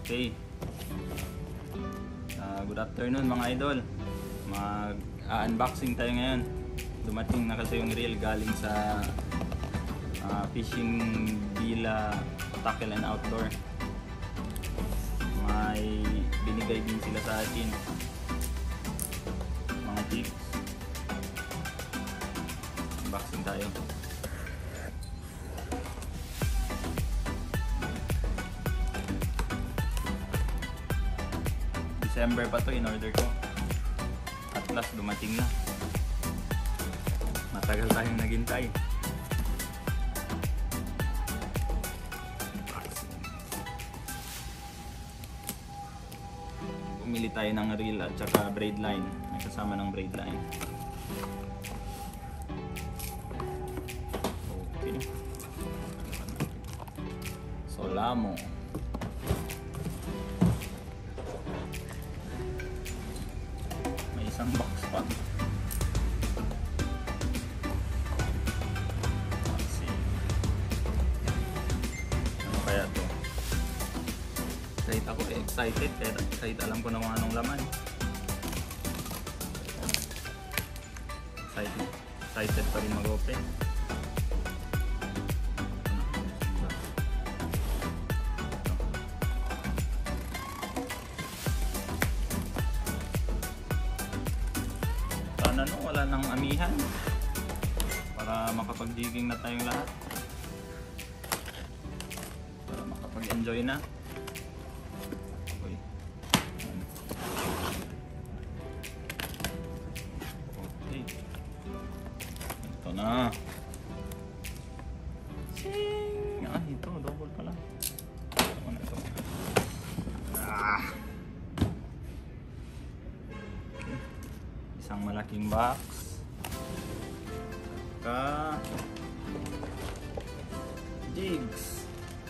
Okay. Good afternoon mga idol. Mag-unboxing tayo ngayon. Dumating na kasi yung reel galing sa Fishing Villa Tackle and Outdoor. May binigay din sila sa akin. Mga jigs. Unboxing tayo. December pa to in order ko. At last dumating na. Matagal tayong naghintay. Pumili tayo ng reel at saka braid line. May kasama ng braid line. Okay. Solamo. Isang box pa. Let's see. Ano kaya to? Kahit ako excited, kahit alam ko na kung anong laman. Excited pa rin mag-open. Wala nang amihan para makapag-digging na tayong lahat, para makapag-enjoy na. Okay. Okay, ito na. Ito double pala. Ito na ito. Isang malaking box. Saka jigs.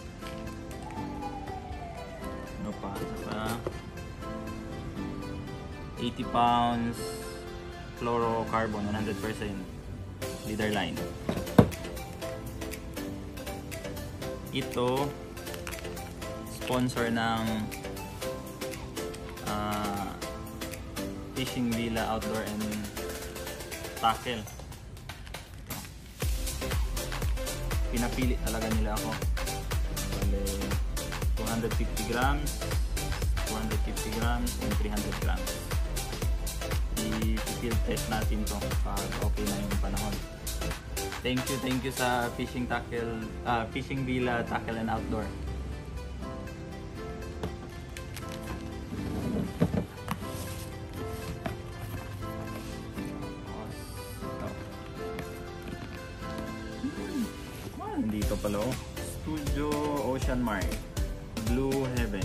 Ano pa? Saka 80 pounds fluorocarbon 100% leader line. Ito sponsor ng Fishing Villa Outdoor and Tackle. Pinapili talaga nila ako. Bale, 250 grams, 250 grams, and 300 grams. I-field test natin to pag okay na yung panahon. Thank you sa Fishing Villa Tackle and Outdoor. Dito pala Studio Ocean Mark Blue Heaven.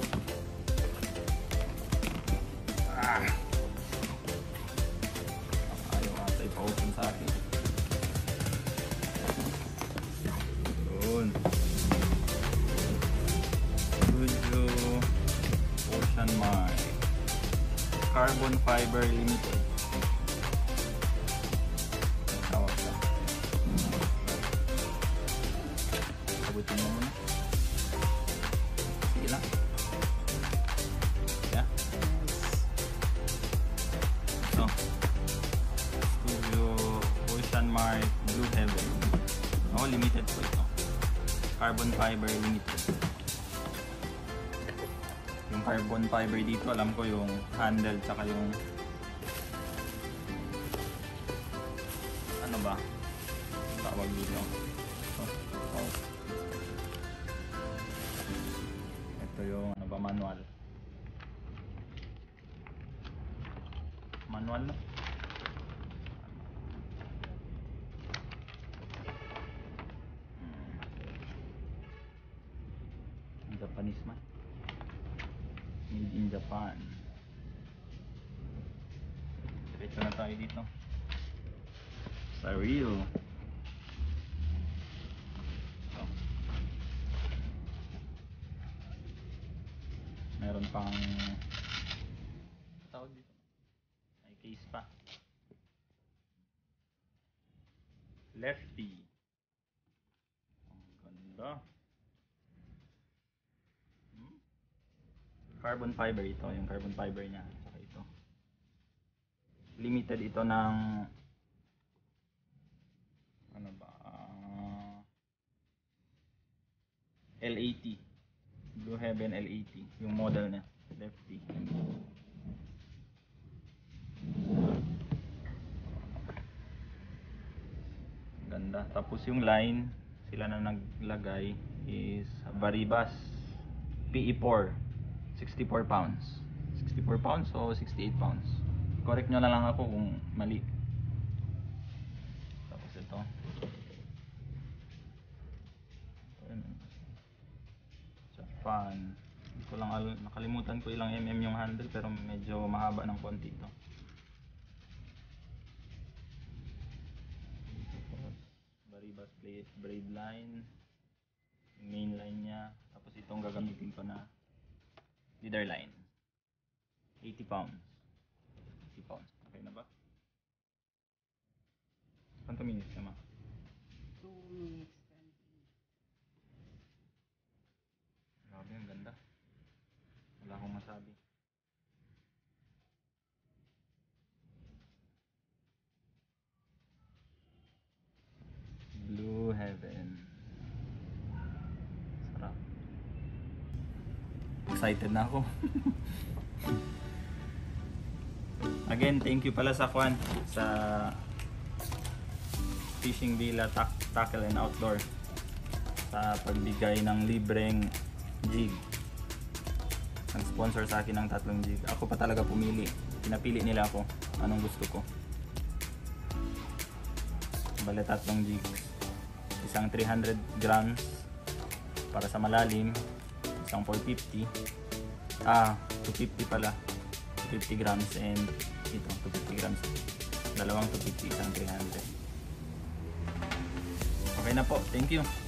Ayaw ata ipa-open sa akin. Yun. Studio Ocean Mark Carbon Fiber Limited. Sagutin mo muna. Sige lang. Yeah. Ito. Studio Ocean Mark Blue Heaven. Limited po ito. Carbon fiber limited. Yung carbon fiber dito, alam ko yung handle tsaka yung ano ba? Tawag dito. Ito yung ano ba, manual. Manual no? Japanese man. Made in Japan. Diretso na tayo dito. Sa reel. Meron pang tawag dito. May case pa. Lefty. Ang ganda. Carbon fiber ito, yung carbon fiber niya. Saka ito. Limited ito ng ano ba? L80. Blue Heaven L80 yung model niya. Lefty. Ganda. Tapos yung line sila na naglagay is Varibas PE4 64 pounds 64 pounds o 68 pounds, correct nyo na lang ako kung mali. Tapos ito Japan, hindi ko lang nakalimutan ko ilang yung handle pero medyo mahaba ng konti ito. Varibas braid line, main line nya. Tapos itong gagamitin ko na leader line, 80 pounds. 80 pounds. Okay na ba? Quanto minutes naman? 2 minutes 20. Grabe, ang ganda. Wala akong masabi. Blue Heaven. Sarap. Excited na ako. Again, thank you pala sa Kwan, sa Fishing Villa Tackle and Outdoor, sa pagbigay ng libreng jig. Nag-sponsor sa akin ng 3 jig. Ako pa talaga pumili. Pinapili nila ako anong gusto ko. Bale 3 jig. Isang 300 grams para sa malalim, isang 450. 250 pala. 250 grams and ito 250 grams. Dalawang 250, isang 300. Okay na po. Thank you.